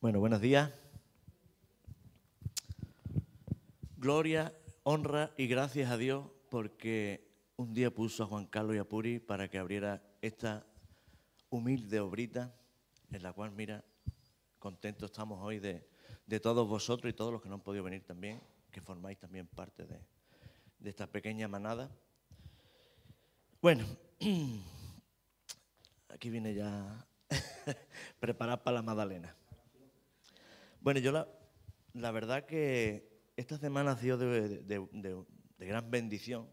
Bueno, buenos días. Gloria, honra y gracias a Dios porque un día puso a Juan Carlos y a Puri para que abriera esta humilde obrita en la cual, mira, contentos estamos hoy de todos vosotros y todos los que no han podido venir también, que formáis también parte de esta pequeña manada. Bueno, aquí viene ya preparada para la magdalena. Bueno, yo la verdad que esta semana ha sido de gran bendición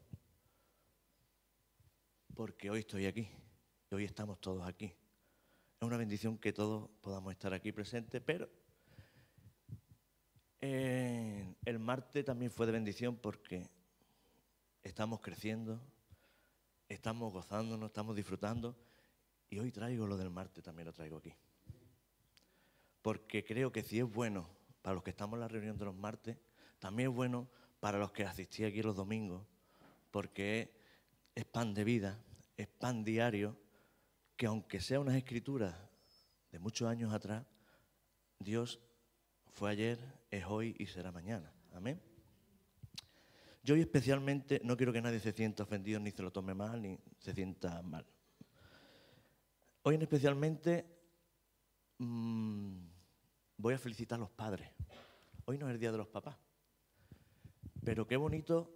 porque hoy estoy aquí y hoy estamos todos aquí. Es una bendición que todos podamos estar aquí presentes, pero el martes también fue de bendición porque estamos creciendo, estamos gozándonos, estamos disfrutando y hoy traigo lo del martes, también lo traigo aquí. Porque creo que si es bueno para los que estamos en la reunión de los martes, también es bueno para los que asistí aquí los domingos, porque es pan de vida, es pan diario, que aunque sea unas escrituras de muchos años atrás, Dios fue ayer, es hoy y será mañana. Amén. Yo hoy especialmente no quiero que nadie se sienta ofendido, ni se lo tome mal, ni se sienta mal. Hoy especialmente voy a felicitar a los padres. Hoy no es el Día de los Papás. Pero qué bonito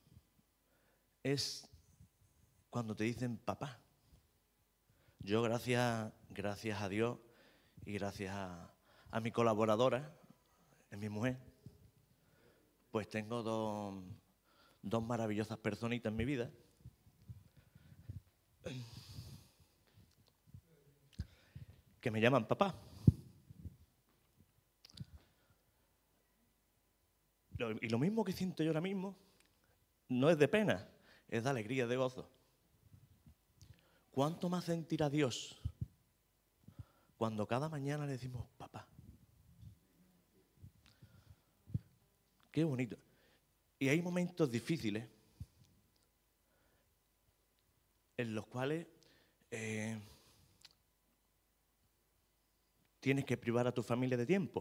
es cuando te dicen papá. Yo gracias a Dios y gracias a mi colaboradora, es mi mujer, pues tengo dos maravillosas personitas en mi vida. Que me llaman papá. Y lo mismo que siento yo ahora mismo no es de pena, es de alegría, de gozo. ¿Cuánto más sentirá Dios cuando cada mañana le decimos papá? Qué bonito. Y hay momentos difíciles en los cuales tienes que privar a tu familia de tiempo.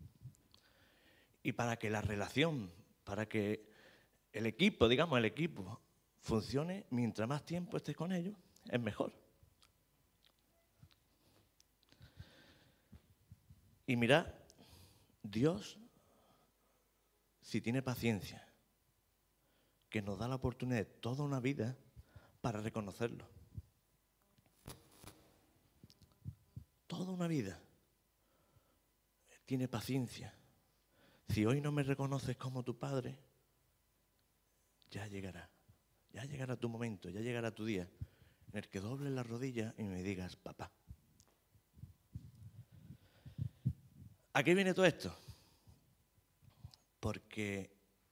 Y para que la relación, para que el equipo funcione, mientras más tiempo estés con ellos, es mejor. Y mirad, Dios, si tiene paciencia, que nos da la oportunidad de toda una vida para reconocerlo. Toda una vida. Tiene paciencia. Si hoy no me reconoces como tu padre, ya llegará. Ya llegará tu momento, ya llegará tu día en el que dobles las rodillas y me digas, papá. ¿A qué viene todo esto? Porque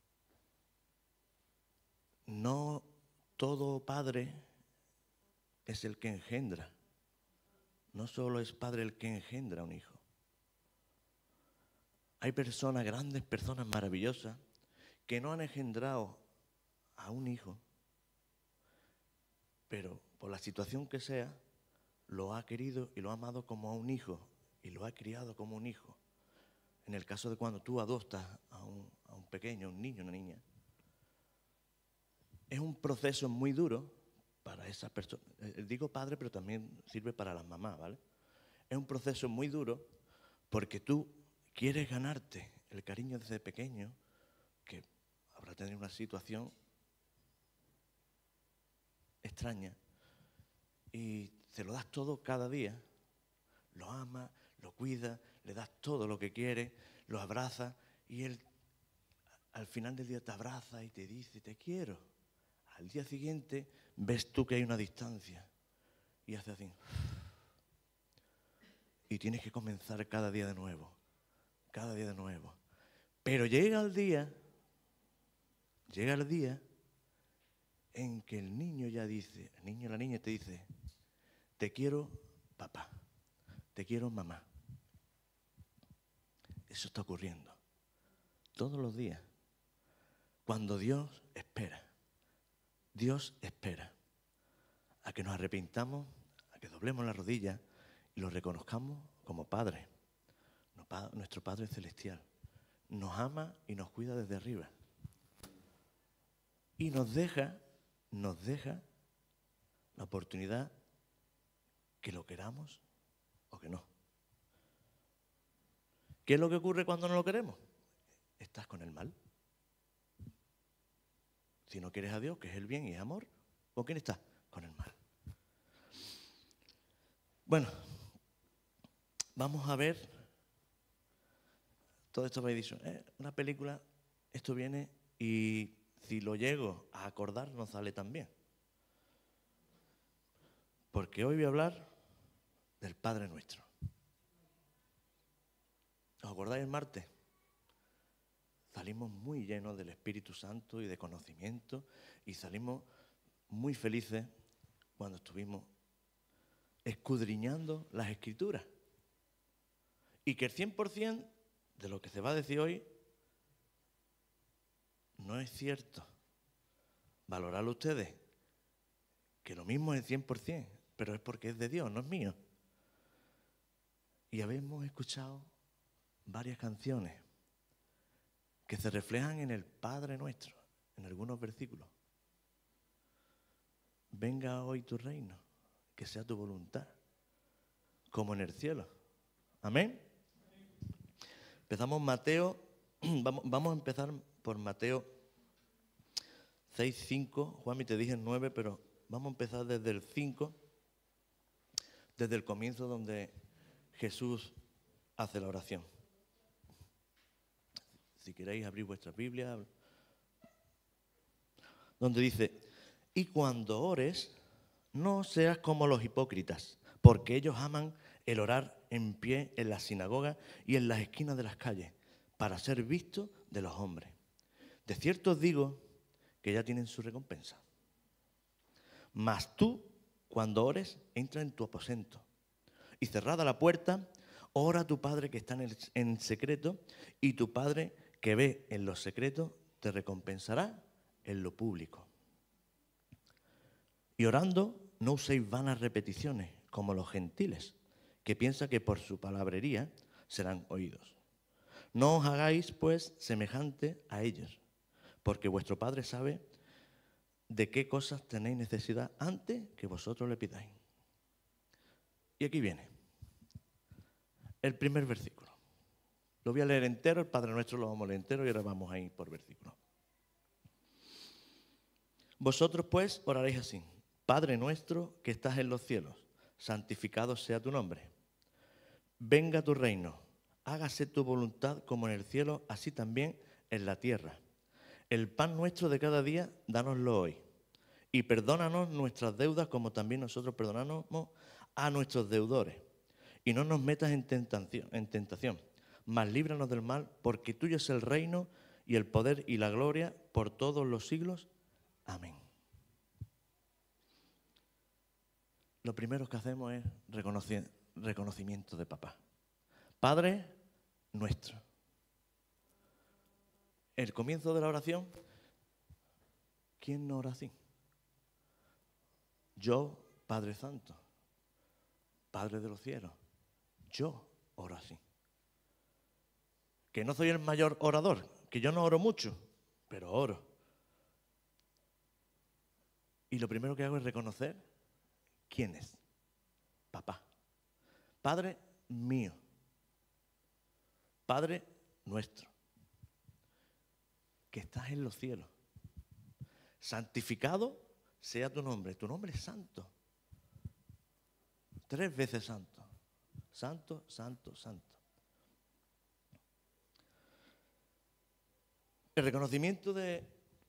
no todo padre es el que engendra. No solo es padre el que engendra a un hijo. Hay personas, grandes personas maravillosas, que no han engendrado a un hijo, pero por la situación que sea, lo ha querido y lo ha amado como a un hijo y lo ha criado como un hijo. En el caso de cuando tú adoptas a un pequeño, un niño, una niña, es un proceso muy duro para esa persona. Digo padre, pero también sirve para las mamás, ¿vale? Es un proceso muy duro porque tú quieres ganarte el cariño desde pequeño, que habrá tenido una situación extraña, y se lo das todo cada día, lo amas, lo cuidas, le das todo lo que quiere, lo abrazas y él al final del día te abraza y te dice te quiero. Al día siguiente ves tú que hay una distancia y hace así. Y tienes que comenzar cada día de nuevo, cada día de nuevo. Pero llega el día en que el niño ya dice, el niño o la niña te dice, te quiero papá, te quiero mamá. Eso está ocurriendo todos los días. Cuando Dios espera a que nos arrepintamos, a que doblemos la rodilla y lo reconozcamos como padre. nuestro Padre Celestial nos ama y nos cuida desde arriba. Y nos deja la oportunidad que lo queramos o que no. ¿Qué es lo que ocurre cuando no lo queremos? Estás con el mal. Si no quieres a Dios, que es el bien y es amor, ¿con quién estás? Con el mal. Bueno, vamos a ver, todo esto me habéis dicho, una película, esto viene y si lo llego a acordar no sale tan bien. Porque hoy voy a hablar del Padre Nuestro. ¿Os acordáis el martes? Salimos muy llenos del Espíritu Santo y de conocimiento y salimos muy felices cuando estuvimos escudriñando las Escrituras. Y que el 100% de lo que se va a decir hoy no es cierto. Valorarlo ustedes, que lo mismo es el 100%, pero es porque es de Dios, no es mío. Y habemos escuchado varias canciones que se reflejan en el Padre Nuestro, en algunos versículos. Venga hoy tu reino, que sea tu voluntad, como en el cielo. Amén. Empezamos Mateo, vamos a empezar por Mateo 6, 5. Juanmi, te dije el 9, pero vamos a empezar desde el 5, desde el comienzo donde Jesús hace la oración. Si queréis abrir vuestra Biblia, donde dice, y cuando ores, no seas como los hipócritas, porque ellos aman el orar en pie en las sinagogas y en las esquinas de las calles, para ser vistos de los hombres. De cierto os digo que ya tienen su recompensa. Mas tú, cuando ores, entra en tu aposento, y cerrada la puerta, ora a tu Padre que está en secreto, y tu Padre que ve en lo secreto te recompensará en lo público. Y orando, no uséis vanas repeticiones, como los gentiles, que piensan que por su palabrería serán oídos. No os hagáis, pues, semejante a ellos, porque vuestro Padre sabe de qué cosas tenéis necesidad antes que vosotros le pidáis. Y aquí viene el primer versículo. Lo voy a leer entero, el Padre Nuestro lo vamos a leer entero y ahora vamos a ir por versículo. Vosotros, pues, oraréis así. Padre nuestro que estás en los cielos, santificado sea tu nombre. Venga tu reino, hágase tu voluntad como en el cielo, así también en la tierra. El pan nuestro de cada día, dánoslo hoy. Y perdónanos nuestras deudas como también nosotros perdonamos a nuestros deudores. Y no nos metas en tentación, mas líbranos del mal, porque tuyo es el reino y el poder y la gloria por todos los siglos. Amén. Lo primero que hacemos es reconocimiento de papá. Padre nuestro. El comienzo de la oración, ¿quién no ora así? Yo, Padre Santo, Padre de los cielos, yo oro así. Que no soy el mayor orador, que yo no oro mucho, pero oro. Y lo primero que hago es reconocer quién es. Papá. Padre mío. Padre nuestro. Que estás en los cielos. Santificado sea tu nombre. Tu nombre es santo. 3 veces santo. Santo, santo, santo. El reconocimiento de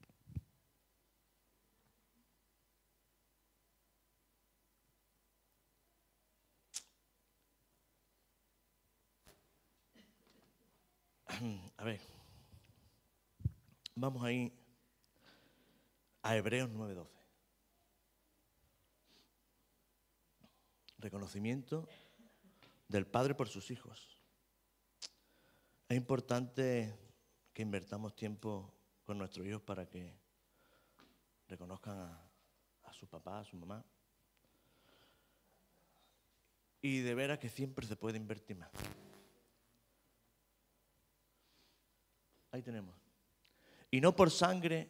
a ver, vamos a ir a Hebreos 9:12. Reconocimiento del Padre por sus hijos. Es importante que invertamos tiempo con nuestros hijos para que reconozcan a su papá, a su mamá. Y de veras que siempre se puede invertir más. Ahí tenemos. Y no por sangre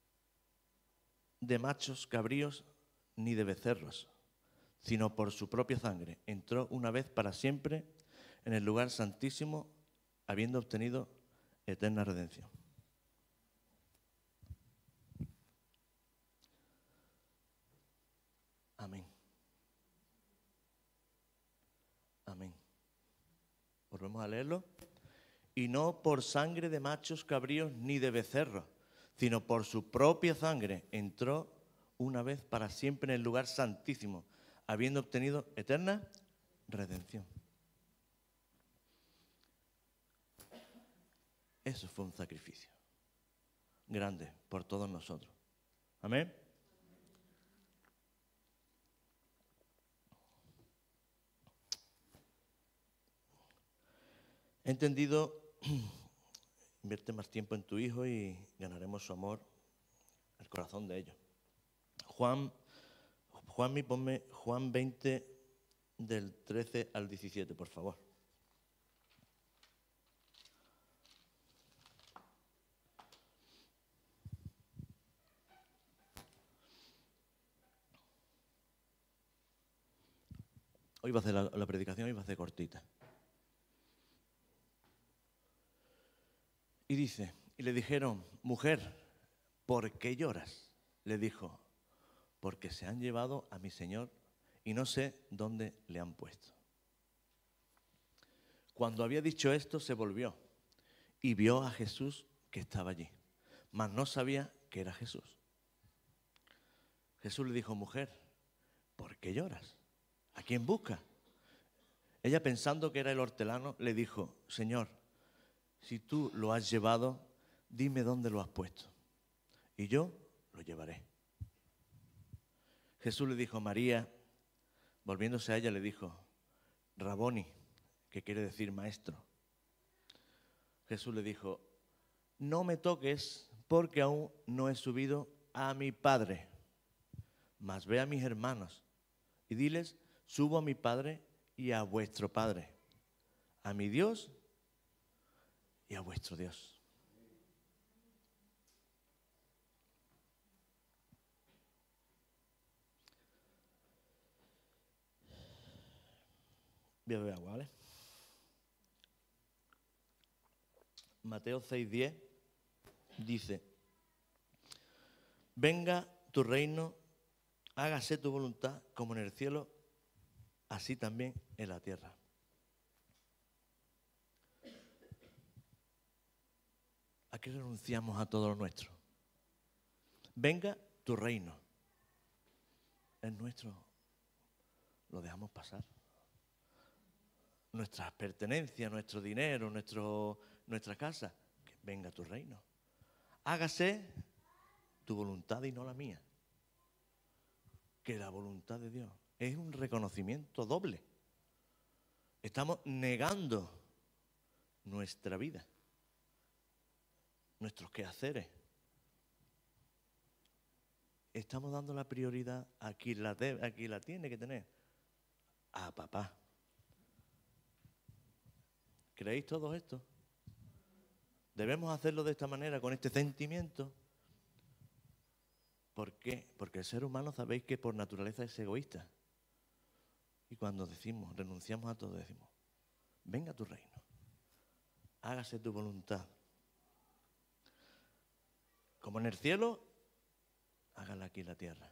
de machos cabríos ni de becerros, sino por su propia sangre. Entró una vez para siempre en el lugar santísimo, habiendo obtenido eterna redención. Amén. Amén. Volvemos a leerlo. Y no por sangre de machos cabríos ni de becerros, sino por su propia sangre entró una vez para siempre en el lugar santísimo, habiendo obtenido eterna redención. Eso fue un sacrificio grande por todos nosotros. Amén. He entendido, invierte más tiempo en tu hijo y ganaremos su amor, el corazón de ellos. Juanmi, ponme Juan 20 del 13 al 17, por favor. Hoy va a hacer la predicación, hoy va a hacer cortita. Y dice, y le dijeron, mujer, ¿por qué lloras? Le dijo, porque se han llevado a mi Señor y no sé dónde le han puesto. Cuando había dicho esto, se volvió y vio a Jesús que estaba allí, mas no sabía que era Jesús. Jesús le dijo, mujer, ¿por qué lloras? ¿A quién buscas? Ella, pensando que era el hortelano, le dijo, Señor, si tú lo has llevado, dime dónde lo has puesto, y yo lo llevaré. Jesús le dijo, María. Volviéndose a ella le dijo, Raboni, que quiere decir maestro. Jesús le dijo, no me toques porque aún no he subido a mi Padre, mas ve a mis hermanos y diles, subo a mi Padre y a vuestro Padre, a mi Dios y a vuestro Dios. Voy a beber agua, ¿vale? Mateo 6:10 dice, venga tu reino, hágase tu voluntad como en el cielo, así también en la tierra. ¿A qué renunciamos a todo lo nuestro? Venga tu reino. Es nuestro. Lo dejamos pasar. Nuestras pertenencias, nuestro dinero, nuestra casa. Que venga tu reino. Hágase tu voluntad y no la mía. Que la voluntad de Dios es un reconocimiento doble. Estamos negando nuestra vida, nuestros quehaceres. Estamos dando la prioridad a quien la tiene que tener, a papá. ¿Creéis todo esto? Debemos hacerlo de esta manera, con este sentimiento. ¿Por qué? Porque el ser humano, sabéis que por naturaleza es egoísta. Y cuando decimos, renunciamos a todo, decimos, venga tu reino, hágase tu voluntad. Como en el cielo, hágala aquí en la tierra.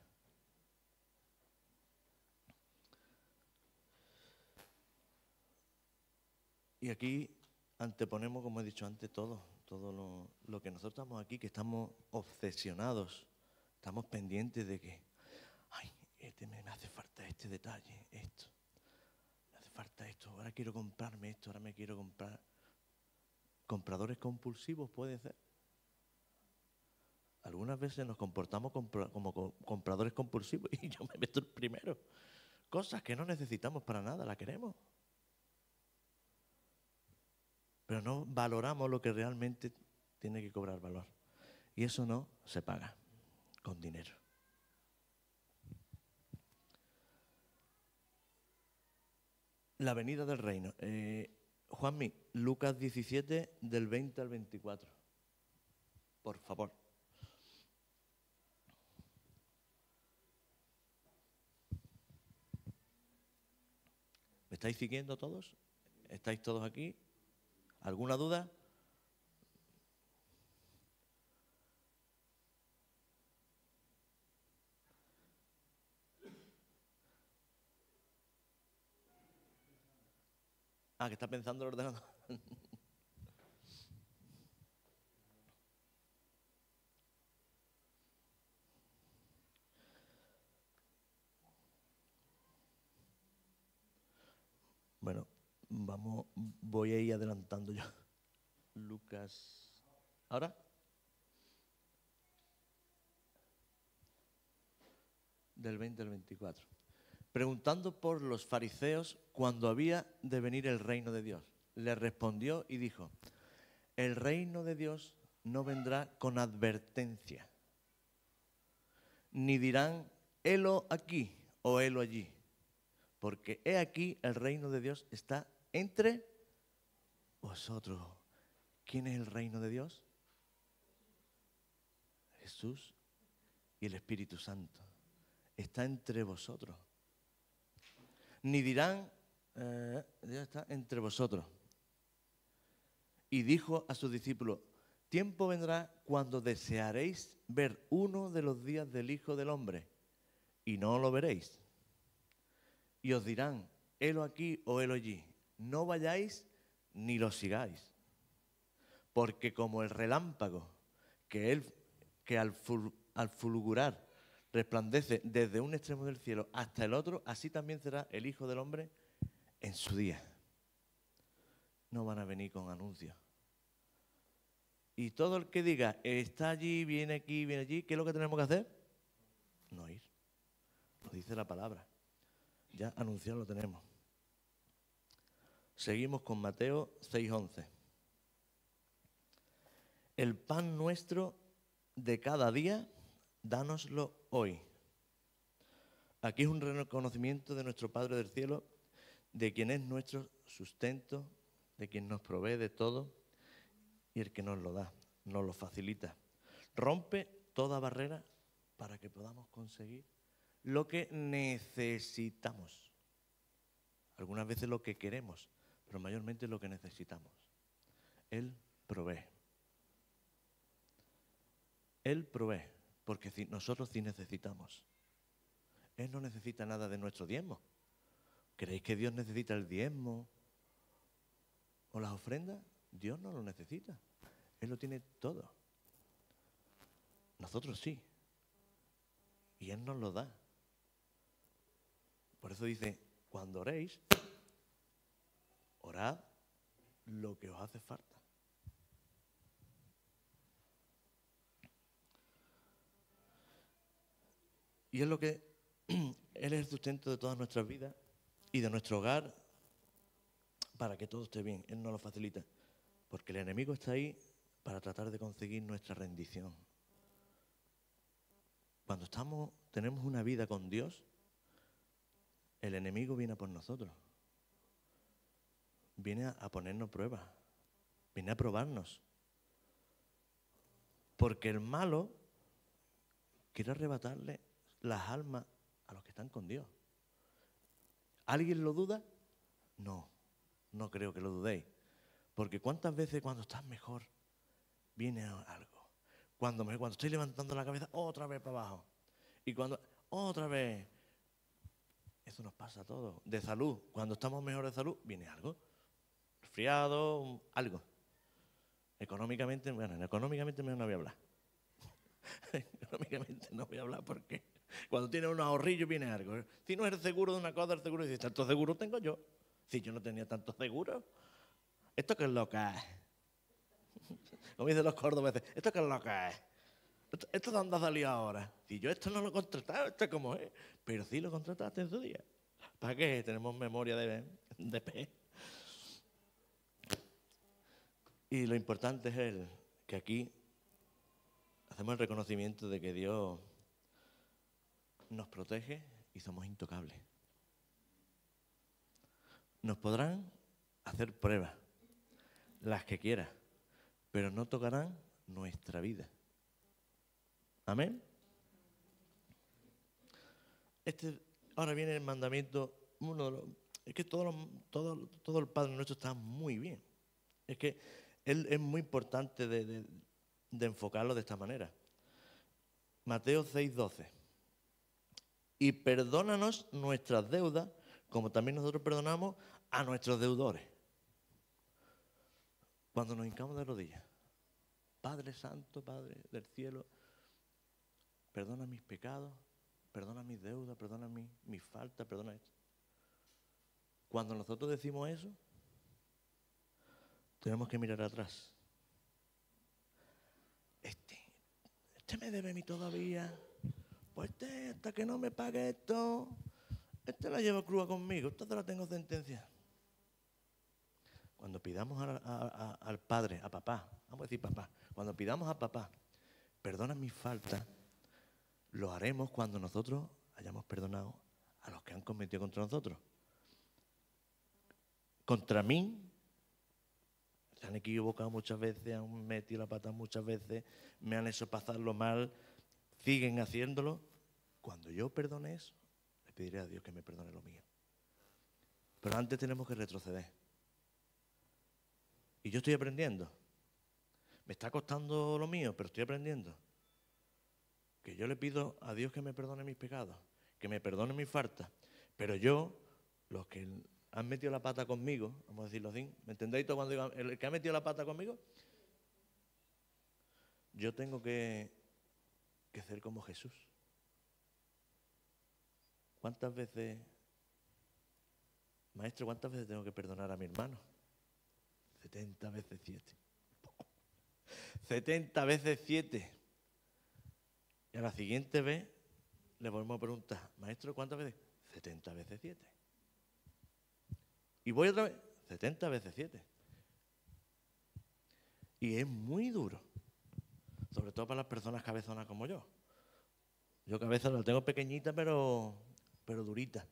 Y aquí anteponemos, como he dicho antes, todo lo que nosotros estamos aquí, que estamos obsesionados, estamos pendientes de que, ay, me hace falta este detalle, esto, me hace falta esto, ahora quiero comprarme esto, ahora me quiero comprar. Compradores compulsivos puede ser. Algunas veces nos comportamos como compradores compulsivos y yo me meto el primero. Cosas que no necesitamos para nada, las queremos. Pero no valoramos lo que realmente tiene que cobrar valor. Y eso no se paga con dinero. La venida del reino. Juanmi, Lucas 17, del 20 al 24. por favor. ¿Me estáis siguiendo todos? ¿Estáis todos aquí? ¿Alguna duda? Ah, que está pensando el ordenador. Bueno, voy a ir adelantando yo. Lucas. ¿Ahora? Del 20 al 24. Preguntando por los fariseos cuándo había de venir el reino de Dios. Le respondió y dijo: el reino de Dios no vendrá con advertencia, ni dirán, helo aquí o helo allí, porque he aquí el reino de Dios está entre vosotros. ¿Quién es el reino de Dios? Jesús y el Espíritu Santo. Está entre vosotros. Ni dirán, ya está entre vosotros. Y dijo a sus discípulos: tiempo vendrá cuando desearéis ver uno de los días del Hijo del Hombre, y no lo veréis. Y os dirán, helo aquí o helo allí. No vayáis ni lo sigáis. Porque como el relámpago que al fulgurar resplandece desde un extremo del cielo hasta el otro, así también será el Hijo del Hombre en su día. No van a venir con anuncios. Y todo el que diga, está allí, viene aquí, viene allí, ¿qué es lo que tenemos que hacer? No ir. Lo dice la palabra. Ya anunciado lo tenemos. Seguimos con Mateo 6:11. El pan nuestro de cada día, dánoslo hoy. Aquí es un reconocimiento de nuestro Padre del Cielo, de quien es nuestro sustento, de quien nos provee de todo y el que nos lo da, nos lo facilita. Rompe toda barrera para que podamos conseguir lo que necesitamos. Algunas veces lo que queremos, pero mayormente lo que necesitamos. Él provee. Él provee, porque nosotros sí necesitamos. Él no necesita nada de nuestro diezmo. ¿Creéis que Dios necesita el diezmo o las ofrendas? Dios no lo necesita. Él lo tiene todo. Nosotros sí. Y Él nos lo da. Por eso dice, cuando oréis, orad lo que os hace falta. Y es lo que Él es el sustento de todas nuestras vidas y de nuestro hogar para que todo esté bien. Él nos lo facilita. Porque el enemigo está ahí para tratar de conseguir nuestra rendición. Cuando tenemos una vida con Dios, el enemigo viene a por nosotros. Viene a ponernos pruebas. Viene a probarnos. Porque el malo quiere arrebatarle las almas a los que están con Dios. ¿Alguien lo duda? No, no creo que lo dudéis. Porque cuántas veces cuando estás mejor viene algo. Cuando estoy levantando la cabeza, otra vez para abajo. Y cuando otra vez, eso nos pasa a todos. De salud, cuando estamos mejor de salud, viene algo. Resfriado, algo. Económicamente mejor no voy a hablar. Económicamente no voy a hablar porque cuando tienes unos ahorrillos viene algo. Si no eres seguro de una cosa, el seguro dice, tanto seguro tengo yo. Si yo no tenía tanto seguro. ¿Esto qué es lo que es? Como dicen los cordobeses, ¿esto qué es lo que es? ¿Esto de dónde ha salido ahora? Si yo esto no lo he contratado, esto es como es. Pero sí lo contrataste en su día. ¿Para qué? Tenemos memoria de pez. Y lo importante es que aquí hacemos el reconocimiento de que Dios nos protege y somos intocables. Nos podrán hacer pruebas, las que quieras, pero no tocarán nuestra vida. Amén. Ahora viene el mandamiento, es que todo el Padre Nuestro está muy bien. Es que es muy importante de enfocarlo de esta manera. Mateo 6:12. Y perdónanos nuestras deudas, como también nosotros perdonamos a nuestros deudores. Cuando nos hincamos de rodillas, Padre Santo, Padre del cielo, perdona mis pecados, perdona mis deudas, perdona mis faltas, perdona esto. Cuando nosotros decimos eso, tenemos que mirar atrás. Este me debe a mí todavía. Pues hasta que no me pague esto, la lleva crua conmigo, esta te la tengo sentencia. Cuando pidamos al Padre, a papá, vamos a decir papá, cuando pidamos a papá, perdona mis faltas, lo haremos cuando nosotros hayamos perdonado a los que han cometido contra nosotros. Contra mí, se han equivocado muchas veces, han metido la pata muchas veces, me han hecho pasarlo mal, siguen haciéndolo. Cuando yo perdone eso, le pediré a Dios que me perdone lo mío. Pero antes tenemos que retroceder. Y yo estoy aprendiendo. Me está costando lo mío, pero estoy aprendiendo. Que yo le pido a Dios que me perdone mis pecados, que me perdone mis faltas. Pero yo, los que han metido la pata conmigo, vamos a decirlo así, ¿me entendéis todo cuando digo el que ha metido la pata conmigo? Yo tengo que ser como Jesús. ¿Cuántas veces, maestro, cuántas veces tengo que perdonar a mi hermano? 70 veces 7. 70 veces 7. Y a la siguiente vez le volvemos a preguntar, maestro, ¿cuántas veces? 70 veces 7. Y voy otra vez, 70 veces 7. Y es muy duro, sobre todo para las personas cabezonas como yo. Yo cabeza la tengo pequeñita, pero durita.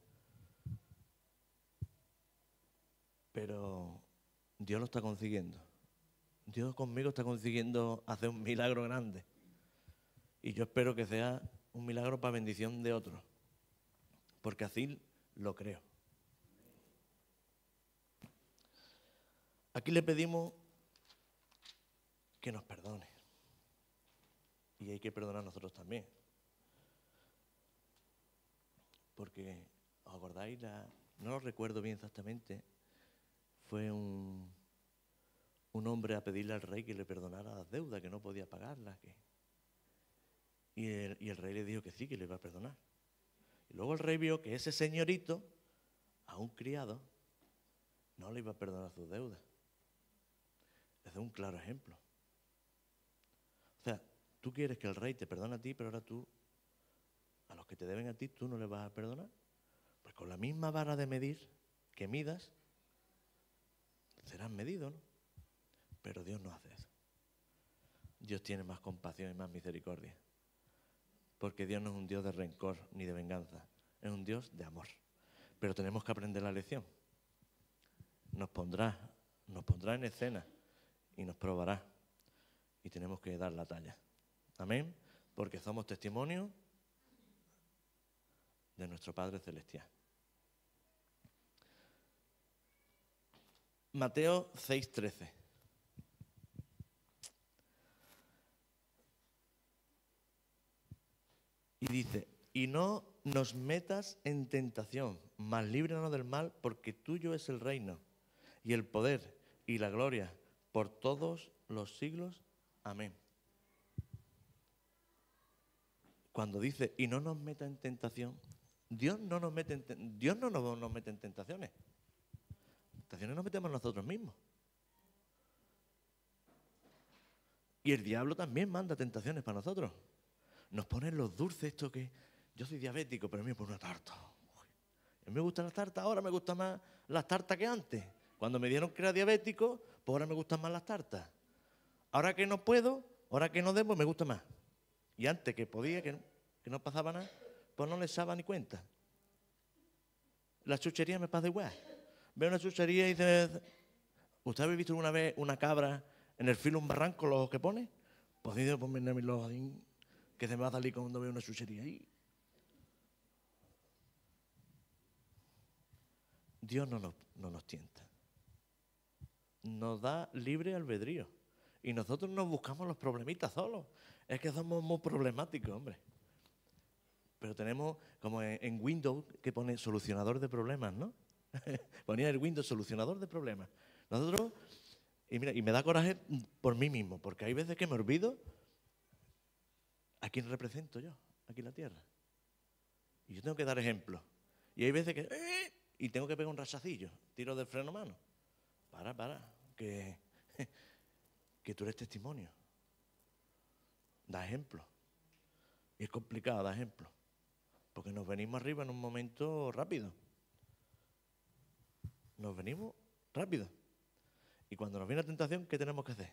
Pero Dios lo está consiguiendo. Dios conmigo está consiguiendo hacer un milagro grande. Y yo espero que sea un milagro para bendición de otros. Porque así lo creo. Aquí le pedimos que nos perdone. Y hay que perdonar a nosotros también. Porque, ¿os acordáis? No lo recuerdo bien exactamente. Fue un hombre a pedirle al rey que le perdonara las deudas, que no podía pagarlas. Y el rey le dijo que sí, que le iba a perdonar. Y luego el rey vio que ese señorito, a un criado, no le iba a perdonar sus deudas. Ese es un claro ejemplo. O sea, tú quieres que el rey te perdone a ti, pero ahora tú, a los que te deben a ti, tú no le vas a perdonar. Pues con la misma vara de medir que midas, serás medido, ¿no? Pero Dios no hace eso. Dios tiene más compasión y más misericordia. Porque Dios no es un Dios de rencor ni de venganza. Es un Dios de amor. Pero tenemos que aprender la lección. Nos pondrá en escena y nos probará. Y tenemos que dar la talla. Amén. Porque somos testimonio de nuestro Padre Celestial. Mateo 6:13. Y dice, y no nos metas en tentación, mas líbranos del mal, porque tuyo es el reino, y el poder, y la gloria, por todos los siglos. Amén. Cuando dice, y no nos meta en tentación, Dios no nos mete en tentaciones. Tentaciones nos metemos nosotros mismos. Y el diablo también manda tentaciones para nosotros. Nos ponen los dulces, esto que... Yo soy diabético, pero a mí me pone una tarta. A mí me gustan las tartas, ahora me gustan más las tartas que antes. Cuando me dieron que era diabético, pues ahora me gustan más las tartas. Ahora que no puedo, ahora que no debo, me gusta más. Y antes que podía, que no pasaba nada, pues no les echaba ni cuenta. La chuchería me pasa igual. Veo una chuchería y dice... ¿Usted habéis visto alguna vez una cabra en el filo un barranco, los ojos que pone? Pues dice, ponme los ojos así, que se me va a salir cuando veo una chuchería ahí. Dios no nos tienta. Nos da libre albedrío. Y nosotros nos buscamos los problemitas solos. Es que somos muy problemáticos, hombre. Pero tenemos, como en Windows, que pone solucionador de problemas, ¿no? Ponía el Windows solucionador de problemas. Nosotros, y mira, y me da coraje por mí mismo, porque hay veces que me olvido a quién represento yo, aquí en la tierra. Y yo tengo que dar ejemplo. Y hay veces que... y tengo que pegar un rachacillo, tiro del freno a mano. Para, que tú eres testimonio. Da ejemplo. Y es complicado dar ejemplo. Porque nos venimos arriba en un momento rápido. Nos venimos rápido. Y cuando nos viene la tentación, ¿qué tenemos que hacer?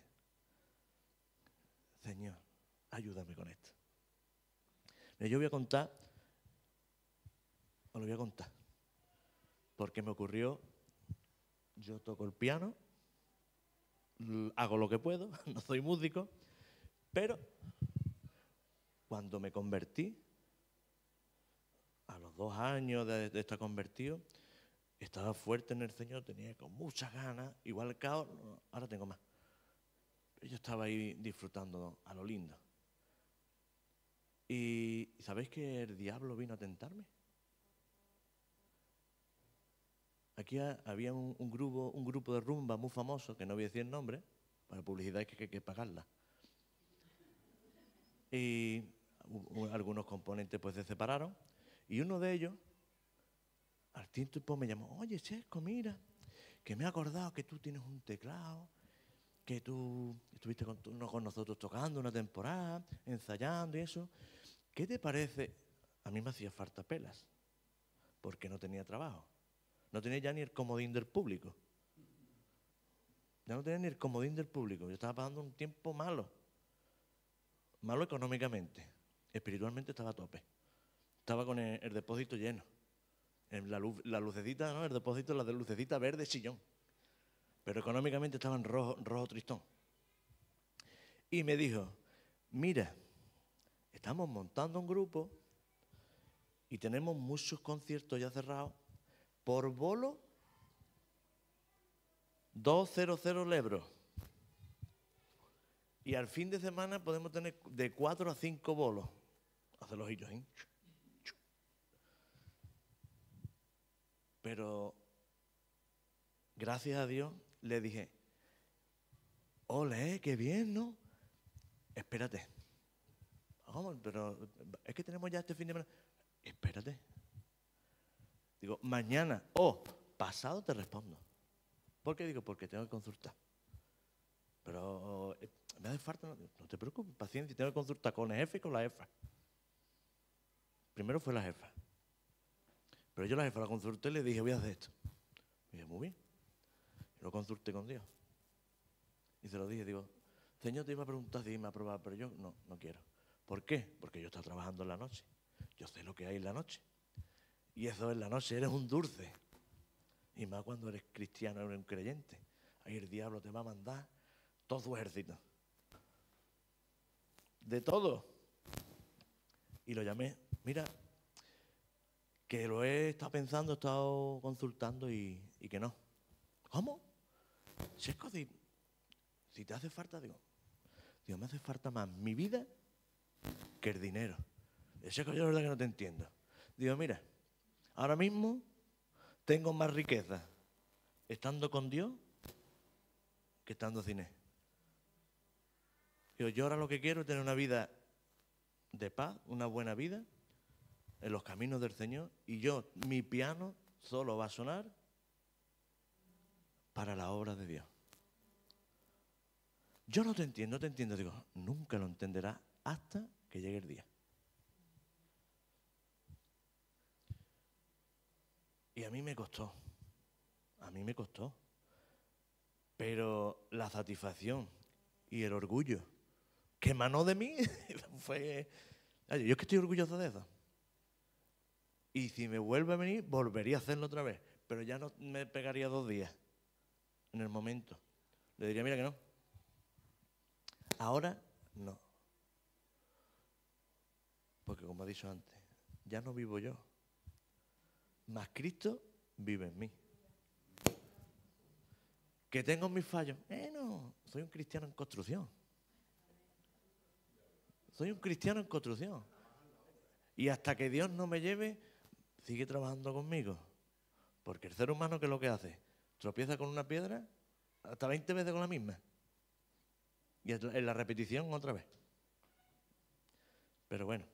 Señor, ayúdame con esto. Mira, yo os lo voy a contar. Porque me ocurrió, yo toco el piano, hago lo que puedo, no soy músico, pero cuando me convertí, a los 2 años de estar convertido, estaba fuerte en el Señor, tenía con muchas ganas, igual que ahora tengo más. Pero yo estaba ahí disfrutando a lo lindo. ¿Y sabéis que el diablo vino a tentarme? Aquí había un grupo de rumba muy famoso, que no voy a decir el nombre, para publicidad hay que pagarla. Y algunos componentes pues se separaron, y uno de ellos, al tiempo me llamó, oye, Chesco, mira, que me he acordado que tú tienes un teclado, que tú estuviste con nosotros tocando una temporada, ensayando y eso. ¿Qué te parece? A mí me hacía falta pelas, porque no tenía trabajo. No tenía ya ni el comodín del público. Ya no tenía ni el comodín del público. Yo estaba pasando un tiempo malo. Malo económicamente. Espiritualmente estaba a tope. Estaba con el depósito lleno. La lucecita, ¿no? El depósito, la de lucecita verde, sillón. Pero económicamente estaba en rojo tristón. Y me dijo, mira, estamos montando un grupo y tenemos muchos conciertos ya cerrados. Por bolo, 200 lebros. Y al fin de semana podemos tener de 4 a 5 bolos. Hace los hillos, ¿eh? Pero, gracias a Dios, le dije, ole, qué bien, ¿no? Espérate. Vamos, pero es que tenemos ya este fin de semana. Espérate. Digo, mañana o pasado te respondo. ¿Por qué? Digo, porque tengo que consultar. Pero me hace falta, no te preocupes, paciencia, tengo que consultar con el jefe y con la jefa. Primero fue la jefa. Pero yo la jefa la consulté y le dije, voy a hacer esto. Y dije, muy bien. Y lo consulté con Dios. Y se lo dije, digo, Señor, te iba a preguntar si me aprobaba, pero yo no quiero. ¿Por qué? Porque yo estaba trabajando en la noche. Yo sé lo que hay en la noche. Y eso en la noche eres un dulce. Y más cuando eres cristiano, eres un creyente. Ahí el diablo te va a mandar todo su ejército. De todo. Y lo llamé, mira, que lo he estado pensando, he estado consultando y que no. ¿Cómo? Chesco, si te hace falta, digo, me hace falta más mi vida que el dinero. Chesco, yo la verdad que no te entiendo. Digo, mira, ahora mismo tengo más riqueza estando con Dios que estando sin Él. Digo, yo ahora lo que quiero es tener una vida de paz, una buena vida en los caminos del Señor, y mi piano solo va a sonar para la obra de Dios. Yo no te entiendo, digo, nunca lo entenderás hasta que llegue el día. Y a mí me costó, pero la satisfacción y el orgullo que emanó de mí fue... Yo es que estoy orgulloso de eso. Y si me vuelve a venir, volvería a hacerlo otra vez. Pero ya no me pegaría 2 días en el momento. Le diría, mira que no. Ahora, no. Porque como he dicho antes, ya no vivo yo, mas Cristo vive en mí. ¿Que tengo mis fallos? No, soy un cristiano en construcción. Soy un cristiano en construcción. Y hasta que Dios no me lleve, sigue trabajando conmigo. Porque el ser humano, ¿qué es lo que hace? Tropieza con una piedra hasta 20 veces con la misma. Y en la repetición otra vez. Pero bueno.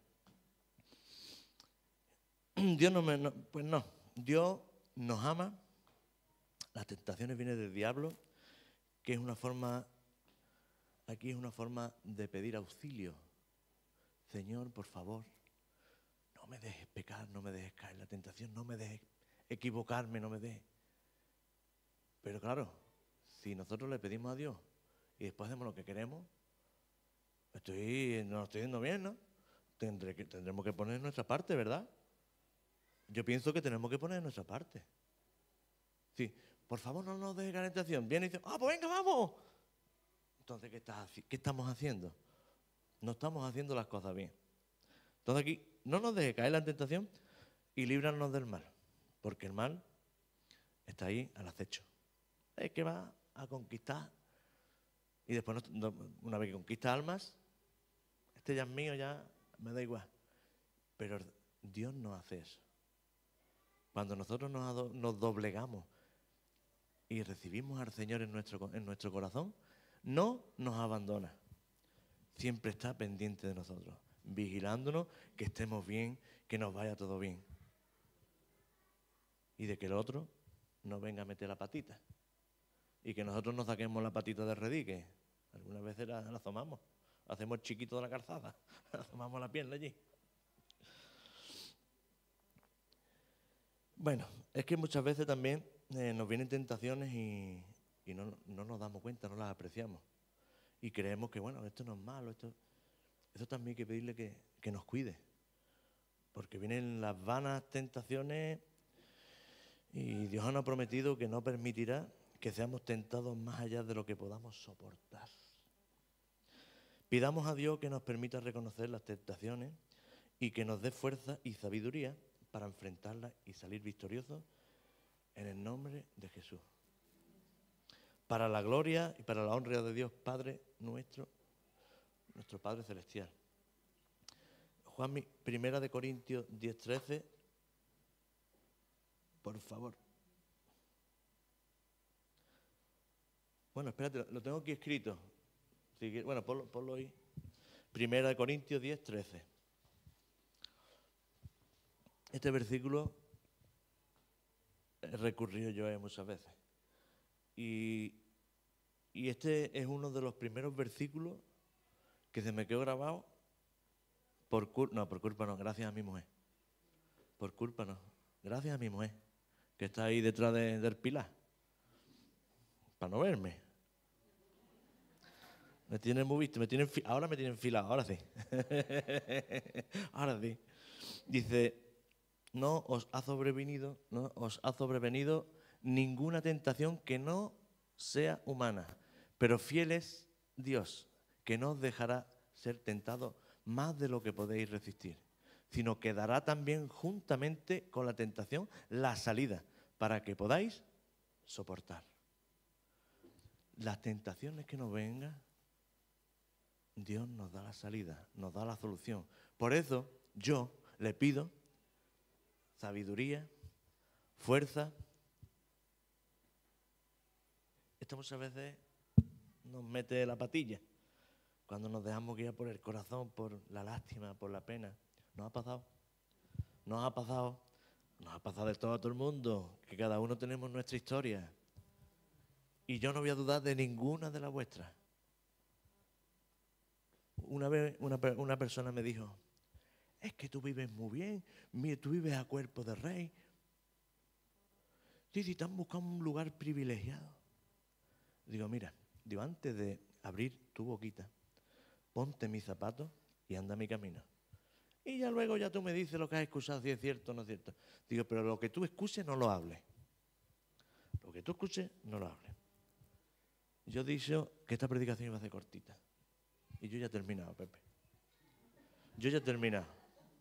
Dios pues no. Dios nos ama. Las tentaciones vienen del diablo, que es una forma, aquí es una forma de pedir auxilio. Señor, por favor, no me dejes pecar, no me dejes caer en la tentación, no me dejes equivocarme, no me dejes. Pero claro, si nosotros le pedimos a Dios y después hacemos lo que queremos, no lo estoy yendo bien, ¿no? Tendremos que poner nuestra parte, ¿verdad? Yo pienso que tenemos que poner nuestra parte. Sí, por favor, no nos dejes caer en la tentación. Viene y dice, pues venga, vamos. Entonces, ¿qué estamos haciendo? No estamos haciendo las cosas bien. Entonces aquí, no nos dejes caer en la tentación y líbranos del mal. Porque el mal está ahí al acecho. Es que va a conquistar. Y después, una vez que conquista almas, este ya es mío, ya me da igual. Pero Dios no hace eso. Cuando nosotros nos doblegamos y recibimos al Señor en nuestro corazón, no nos abandona. Siempre está pendiente de nosotros, vigilándonos que estemos bien, que nos vaya todo bien. Y de que el otro no venga a meter la patita. Y que nosotros nos saquemos la patita de redí, que algunas veces la asomamos. Hacemos chiquito de la calzada, asomamos la pierna allí. Bueno, es que muchas veces también nos vienen tentaciones y no nos damos cuenta, no las apreciamos. Y creemos que, bueno, esto no es malo, eso también hay que pedirle que nos cuide. Porque vienen las vanas tentaciones y Dios nos ha prometido que no permitirá que seamos tentados más allá de lo que podamos soportar. Pidamos a Dios que nos permita reconocer las tentaciones y que nos dé fuerza y sabiduría para enfrentarlas y salir victoriosos en el nombre de Jesús. Para la gloria y para la honra de Dios Padre nuestro Padre Celestial. Juanmi, 1 Corintios 10:13, por favor. Bueno, espérate, lo tengo aquí escrito. Bueno, ponlo ahí. 1 Corintios 10:13. Este versículo he recurrido yo muchas veces. Y este es uno de los primeros versículos que se me quedó grabado por culpa no, gracias a mi mujer. Por culpa no, gracias a mi mujer, que está ahí detrás del pilar, para no verme. Me tienen muy visto, ahora me tienen enfilado, ahora sí. Ahora sí. Dice, no os ha sobrevenido ninguna tentación que no sea humana, pero fiel es Dios, que no os dejará ser tentados más de lo que podéis resistir, sino que dará también juntamente con la tentación la salida para que podáis soportar. Las tentaciones que nos vengan, Dios nos da la salida, nos da la solución. Por eso yo le pido sabiduría, fuerza. Esto muchas veces nos mete la patilla. Cuando nos dejamos guiar por el corazón, por la lástima, por la pena. ¿Nos ha pasado? ¿Nos ha pasado? Nos ha pasado de todo a todo el mundo, que cada uno tenemos nuestra historia. Y yo no voy a dudar de ninguna de las vuestras. Una vez una persona me dijo, es que tú vives muy bien, mira, tú vives a cuerpo de rey. Sí, te han buscado un lugar privilegiado. Digo, mira, antes de abrir tu boquita, ponte mis zapatos y anda mi camino. Y ya luego tú me dices lo que has escuchado, si es cierto o no es cierto. Digo, pero lo que tú escuches no lo hables. Lo que tú escuches no lo hables. Yo he dicho que esta predicación iba a ser cortita. Y yo ya he terminado, Pepe. Yo ya he terminado.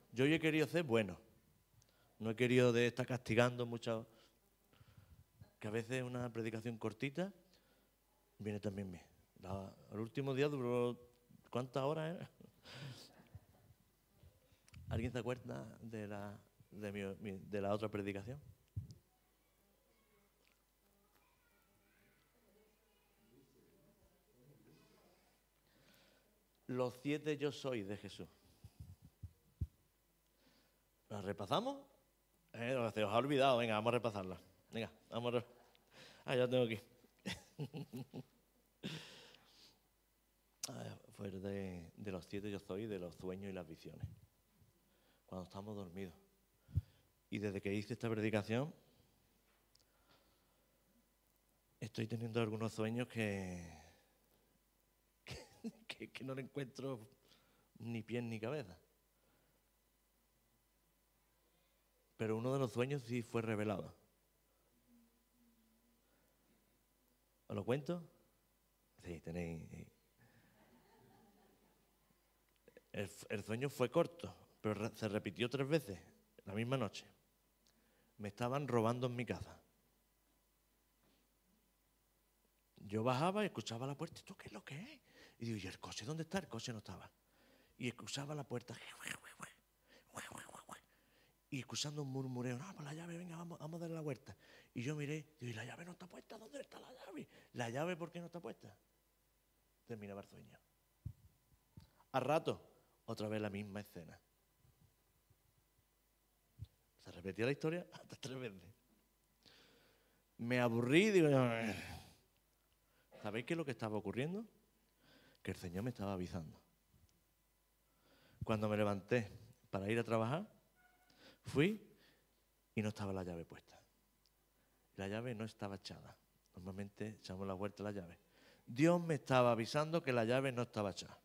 Yo hoy he querido ser bueno. No he querido de estar castigando mucho. Que a veces una predicación cortita viene también bien. El último día duró, ¿cuántas horas era? ¿Alguien se acuerda de la otra predicación? Los 7 yo soy de Jesús. ¿La repasamos? Se os ha olvidado. Venga, vamos a repasarla. Venga, vamos a ya tengo aquí. Fue de los 7 yo soy, de los sueños y las visiones. Cuando estamos dormidos. Y desde que hice esta predicación, estoy teniendo algunos sueños que no le encuentro ni pies ni cabeza. Pero uno de los sueños sí fue revelado. ¿Os lo cuento? Sí, tenéis. El sueño fue corto, pero se repitió 3 veces la misma noche. Me estaban robando en mi casa. Yo bajaba y escuchaba la puerta. ¿Esto qué es lo que es? Y digo, ¿y el coche dónde está? El coche no estaba. Y escuchaba la puerta. Y escuchando un murmureo. No, pues la llave, venga, vamos a darle la vuelta. Y yo miré, digo, ¿y la llave no está puesta? ¿Dónde está la llave? ¿La llave por qué no está puesta? Terminaba el sueño. Al rato, otra vez la misma escena. Se repetía la historia hasta 3 veces. Me aburrí, digo, ¿sabéis qué es lo que estaba ocurriendo? Que el Señor me estaba avisando. Cuando me levanté para ir a trabajar, fui y no estaba la llave puesta. La llave no estaba echada. Normalmente echamos la vuelta a la llave. Dios me estaba avisando que la llave no estaba echada.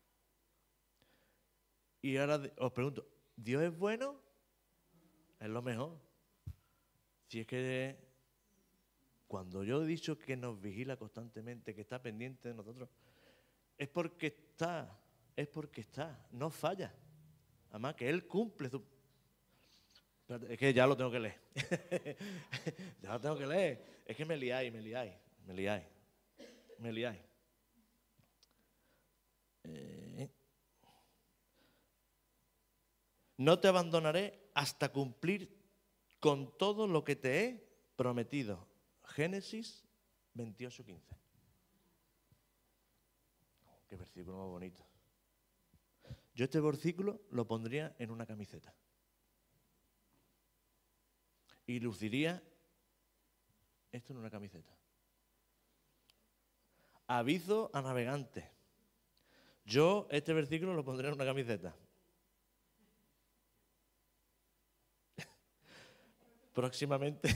Y ahora os pregunto, ¿Dios es bueno? Es lo mejor. Si es que cuando yo he dicho que nos vigila constantemente, que está pendiente de nosotros, es porque está, no falla. Además que Él cumple su... Es que ya lo tengo que leer. Ya lo tengo que leer. Es que me liáis. No te abandonaré hasta cumplir con todo lo que te he prometido. Génesis 28:15. Qué versículo más bonito. Yo este versículo lo pondría en una camiseta. Y luciría esto en una camiseta. Aviso a navegantes. Yo este versículo lo pondría en una camiseta. Próximamente.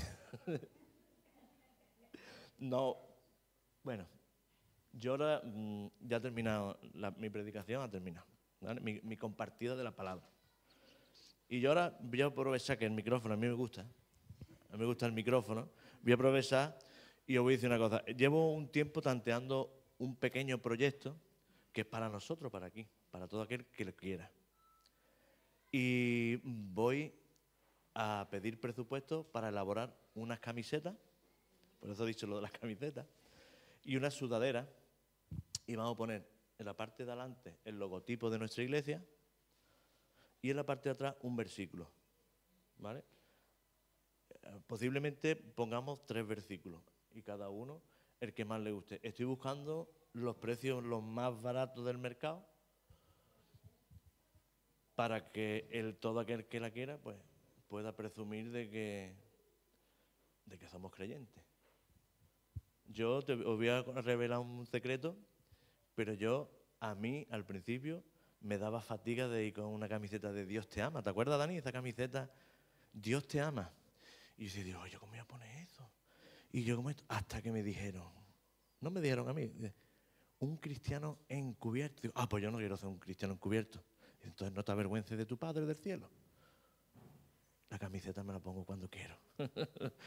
No. Bueno, yo ahora ya he terminado, mi predicación ha terminado. ¿Vale? Mi compartida de la palabra. Y yo ahora voy a aprovechar que el micrófono, a mí me gusta el micrófono, voy a aprovechar y os voy a decir una cosa. Llevo un tiempo tanteando un pequeño proyecto que es para nosotros, para aquí, para todo aquel que lo quiera. Y voy a pedir presupuesto para elaborar unas camisetas, por eso he dicho lo de las camisetas, y una sudadera, y vamos a poner en la parte de adelante el logotipo de nuestra iglesia y en la parte de atrás un versículo, ¿vale? Posiblemente pongamos 3 versículos y cada uno el que más le guste. Estoy buscando los precios los más baratos del mercado para que todo aquel que la quiera pues pueda presumir de que somos creyentes. Yo os voy a revelar un secreto, pero a mí al principio me daba fatiga de ir con una camiseta de Dios te ama. ¿Te acuerdas, Dani? Esa camiseta, Dios te ama. Y yo digo, ¿yo cómo voy a poner eso? Y yo como esto, hasta que me dijeron, no me dijeron a mí, un cristiano encubierto. Digo, pues yo no quiero ser un cristiano encubierto. Entonces no te avergüences de tu Padre del cielo. La camiseta me la pongo cuando quiero.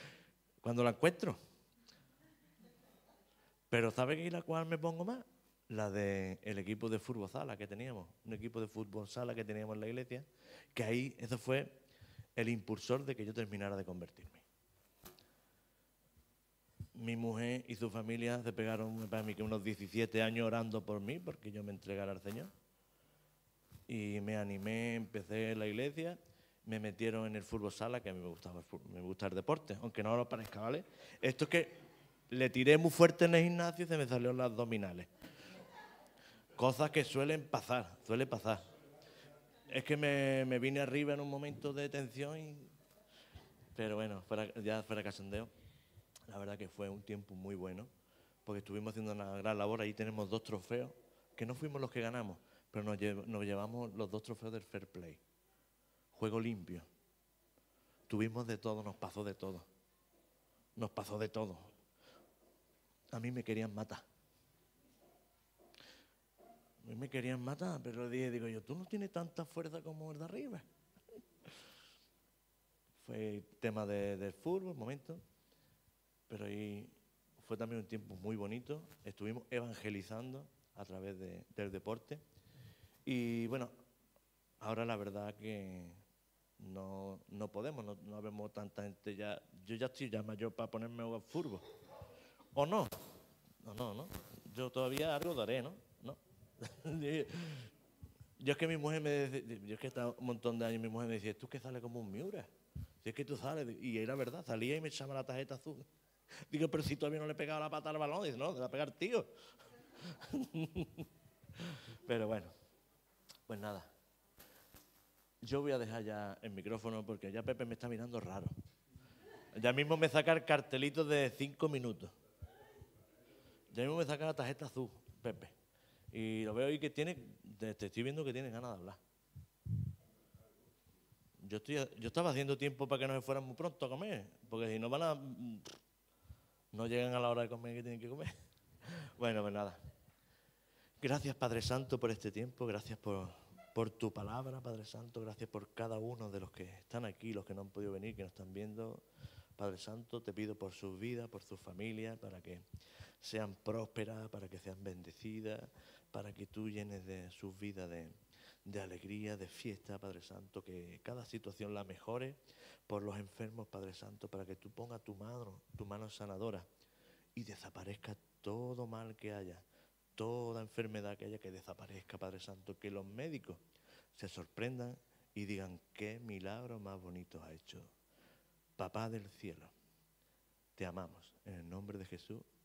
Cuando la encuentro. Pero ¿sabe qué la cual me pongo más? el equipo de fútbol sala que teníamos, un equipo de fútbol sala que teníamos en la iglesia, que ahí eso fue el impulsor de que yo terminara de convertirme. Mi mujer y su familia se pegaron para mí que unos 17 años orando por mí, porque yo me entregara al Señor. Y me animé, empecé en la iglesia, me metieron en el fútbol sala, que a mí me gustaba me gusta el deporte, aunque no lo parezca, ¿vale? Esto es que le tiré muy fuerte en el gimnasio y se me salieron las abdominales. Cosas que suele pasar. Es que me vine arriba en un momento de tensión, pero bueno, ya fuera cachondeo. La verdad que fue un tiempo muy bueno, porque estuvimos haciendo una gran labor. Ahí tenemos 2 trofeos, que no fuimos los que ganamos, pero nos llevamos los 2 trofeos del Fair Play. Juego limpio. Tuvimos de todo, nos pasó de todo. A mí me querían matar. Pero digo yo, tú no tienes tanta fuerza como el de arriba. Fue tema del fútbol, momento. Pero ahí fue también un tiempo muy bonito. Estuvimos evangelizando a través del deporte. Y bueno, ahora la verdad que no podemos, no vemos tanta gente ya. Yo ya estoy ya mayor para ponerme a jugar fútbol. ¿O no? No. Yo todavía algo daré, ¿no? No. Yo es que mi mujer me dice, yo es que he estado un montón de años, mi mujer me decía, tú que sales como un Miura. Si es que tú sales, y era verdad, salía y me echaba la tarjeta azul. Digo, pero si todavía no le pegaba la pata al balón, dice, no, te va a pegar tío. Pero bueno, pues nada. Yo voy a dejar ya el micrófono porque ya Pepe me está mirando raro. Ya mismo me saca el cartelito de 5 minutos. Ya mismo me saca la tarjeta azul, Pepe. Y lo veo ahí que te estoy viendo que tiene ganas de hablar. Yo estaba haciendo tiempo para que no se fueran muy pronto a comer, porque si no no llegan a la hora de comer que tienen que comer. Bueno, pues nada. Gracias, Padre Santo, por este tiempo. Gracias por tu palabra, Padre Santo. Gracias por cada uno de los que están aquí, los que no han podido venir, que nos están viendo. Padre Santo, te pido por sus vidas, por sus familias, para que sean prósperas, para que sean bendecidas, para que tú llenes de sus vidas de alegría, de fiesta, Padre Santo, que cada situación la mejore por los enfermos, Padre Santo, para que tú pongas tu mano sanadora y desaparezca todo mal que haya, toda enfermedad que haya, que desaparezca, Padre Santo, que los médicos se sorprendan y digan qué milagro más bonito ha hecho. Papá del cielo, te amamos. En el nombre de Jesús.